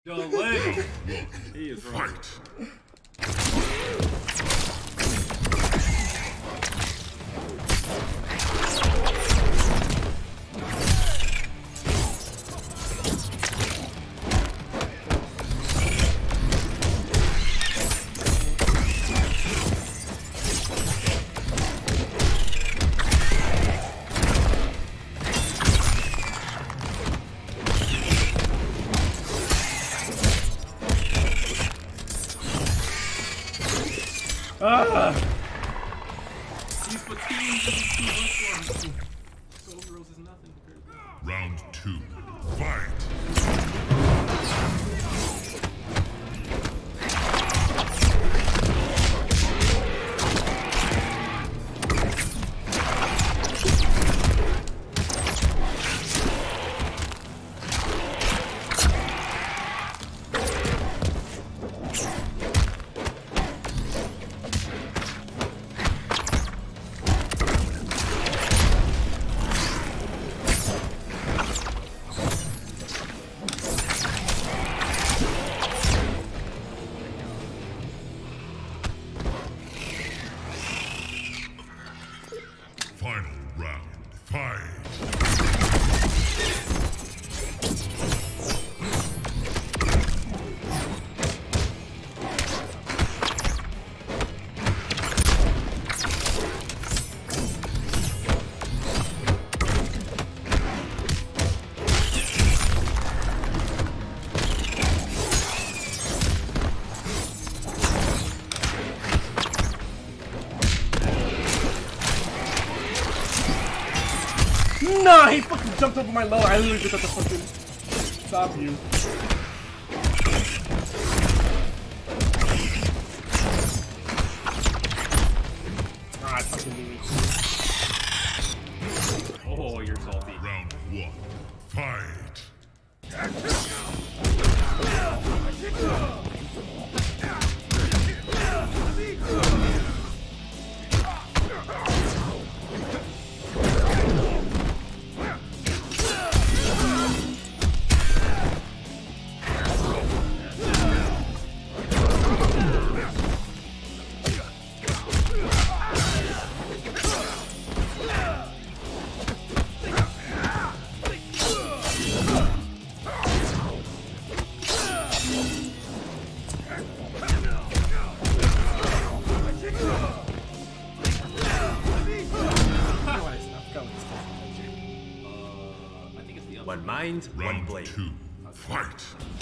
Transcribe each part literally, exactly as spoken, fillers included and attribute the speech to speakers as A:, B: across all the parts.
A: Delay. He is wrong.
B: Ah!
A: These platoons is too much for him. Soul Girls is nothing compared to that.
C: Round two. Fight! Final round. Fight!
B: Nah, he fucking jumped over my low. I literally just had to fucking stop you. Ah, I fucking knew it.
A: Oh, you're salty.
C: Round one. Fight!
D: One mind,
C: Round
D: one blade.
C: two. Fight!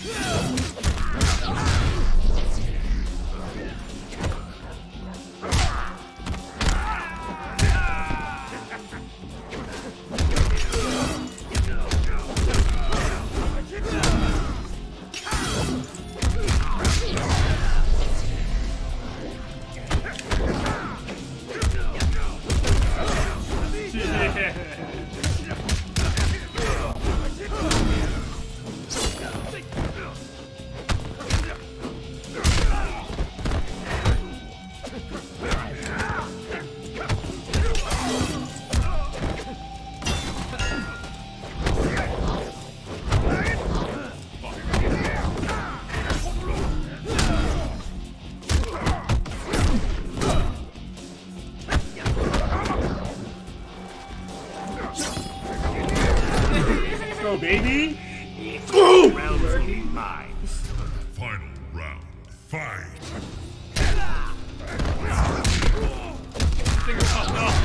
B: Go, baby!
D: Boom! Round will be mine.
C: Final round. Fight!
A: Finger popped off.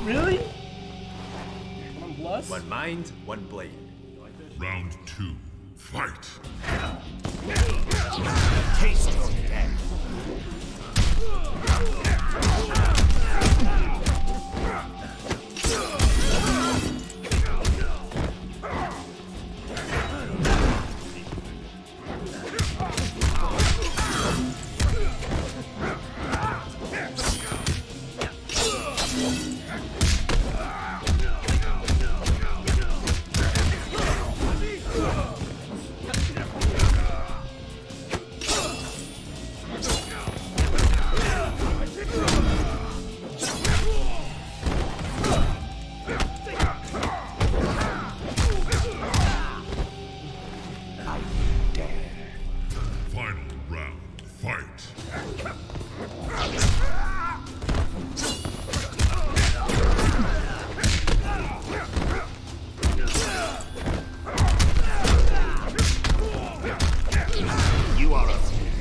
B: Really? One plus?
D: One mind, one blade.
C: Round two. Fight.
D: Taste your death.
C: Final round. Fight.
D: You are a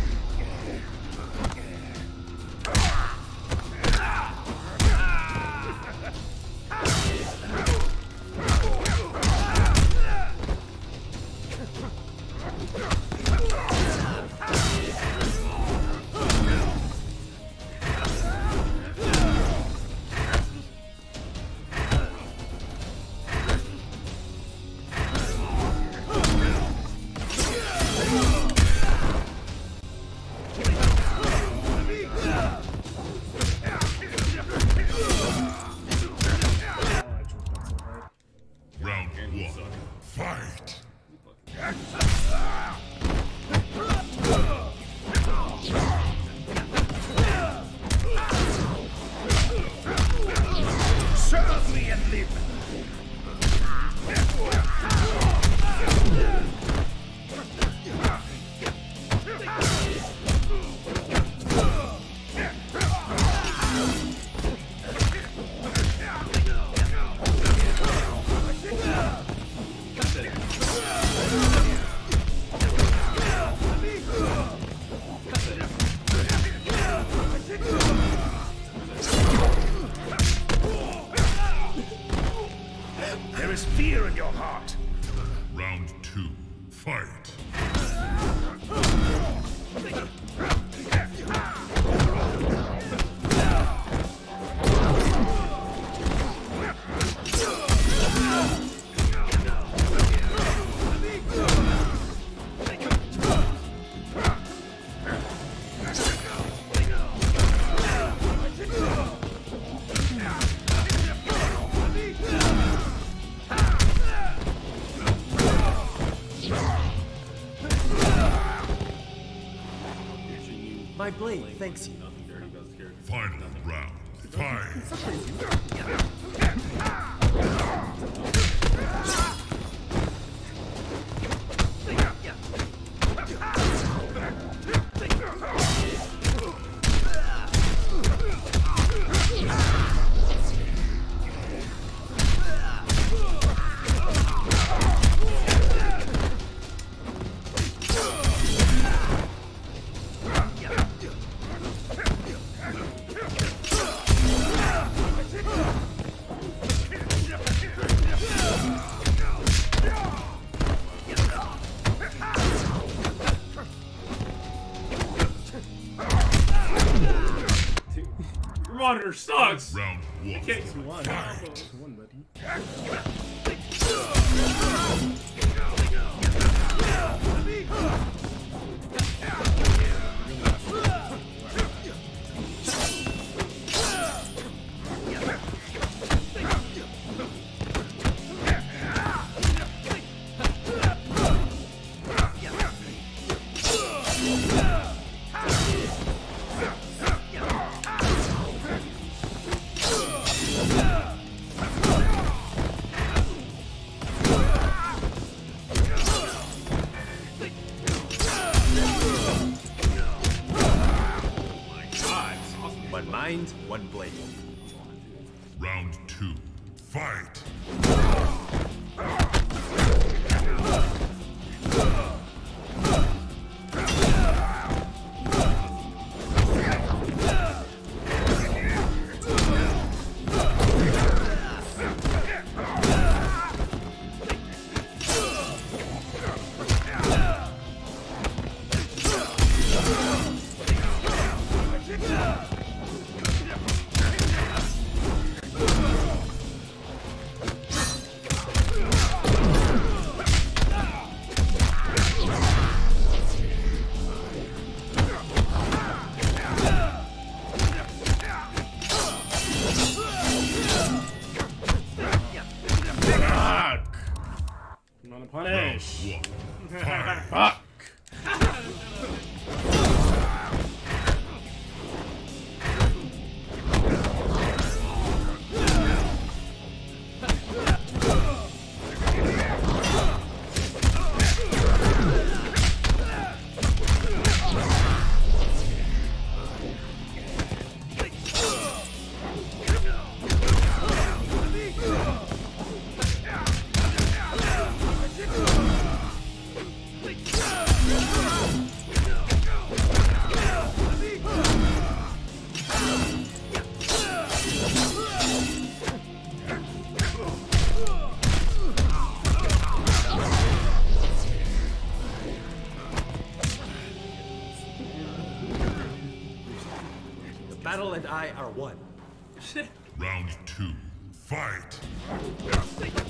C: Round one. Fight.
D: serve me and live. There is fear in your heart.
C: Round two. Fight.
D: My blade thanks you.
A: Nothing dirty about this character.
C: Final round. Fight.
A: Your monitor sucks!
C: Round one.
A: Okay.
B: One.
C: Fight.
B: One, buddy.
D: One mind, one blade.
C: Round two. Fight.
B: punish.
C: Round one. Fight.
B: Fuck.
D: Battle and I are one.
C: Round two. Fight.